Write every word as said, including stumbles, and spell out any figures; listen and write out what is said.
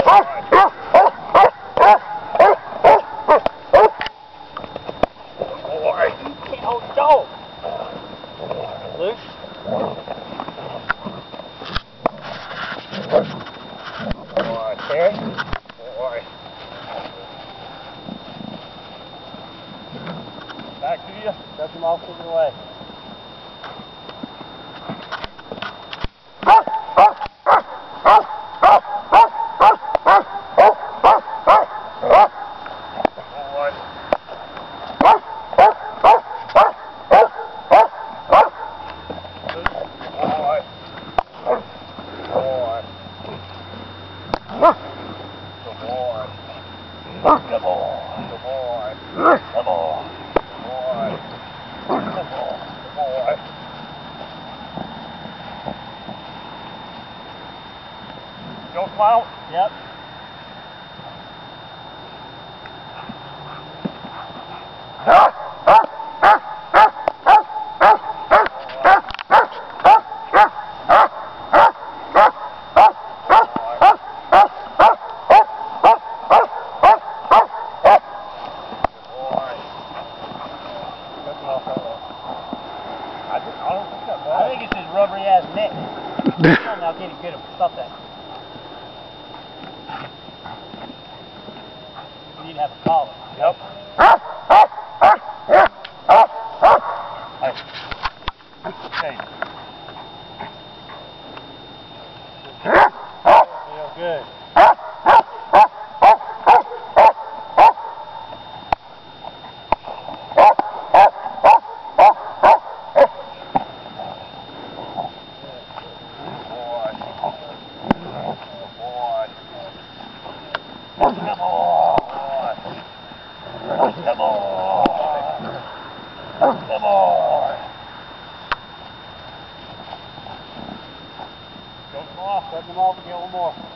Oh, dog. Loose. Boy, Terry. Boy. Back to you. Touch him off the way. Good boy. Good boy. Good boy. Good boy. Good boy. Good boy. Go smile? Yep. I think it's his rubbery ass neck. Now get him, get him. Stop that. You need to have a collar. Yep. Hey. Feel good. Come on! Come on! Go off, touch them off and get one more.